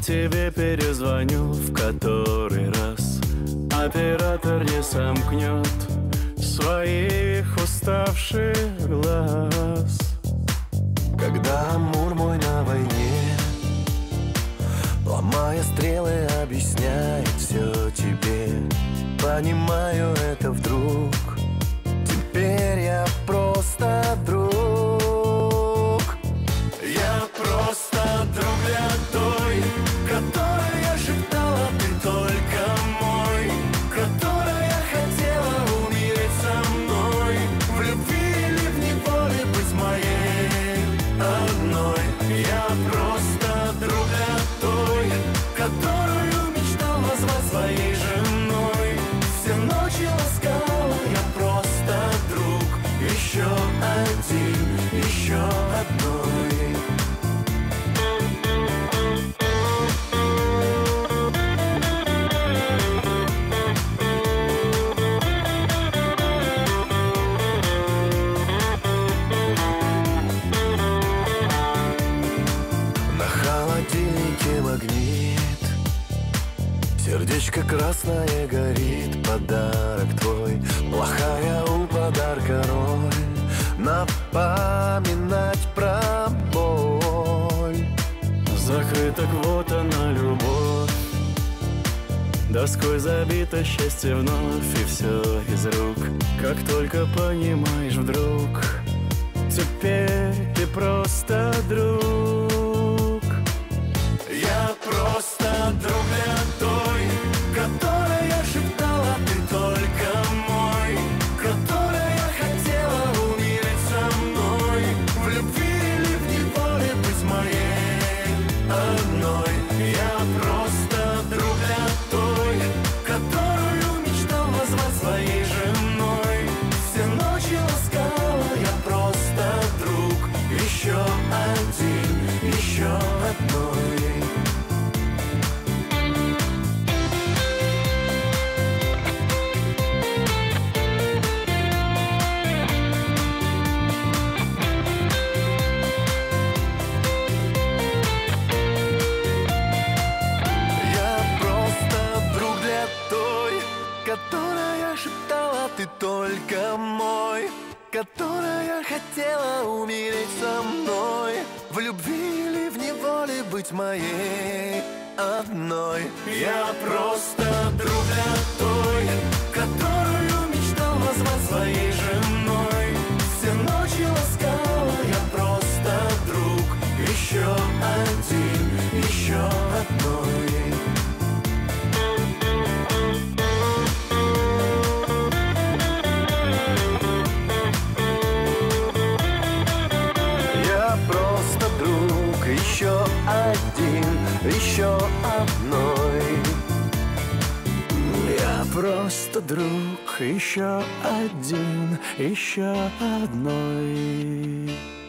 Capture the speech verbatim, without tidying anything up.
тебе перезвоню в который раз. Оператор не сомкнет своих уставших глаз. Когда амур мой на войне, ломая стрелы, объясняет все тебе. Понимаю это вдруг, теперь я просто друг. Я просто друг для той, которой я шептала, ты только мой, которая хотела умереть со мной, в любви или в неволе быть моей одной. Я просто друг для той, которую мечтал назвать своей женой. Все ночи ласкала, я просто друг, еще один, еще одной. На холодильнике магнит, сердечко красное горит, подарок твой, плохая у подарка роль, напоминать про боль. Закрыта квота на любовь, доской забито счастье вновь, и все из рук. Как только понимаешь вдруг, теперь ты просто друг. Я просто друг для той, которой я шептала, ты только мой, которая хотела умереть со мной, в любви или в неволе быть моей одной. Я просто друг для той, которую мечтал назвать своей женой. Все ночи ласкала, я просто друг, еще один, еще одной. Которая шептала, ты только мой, которая хотела умереть со мной, в любви или в неволе быть моей одной. Я просто друг для той, которую мечтал назвать своей женой. Все ночи ласкала, я просто друг, еще один, еще одной. Просто друг, еще один, еще одной. Я просто друг, еще один, еще одной.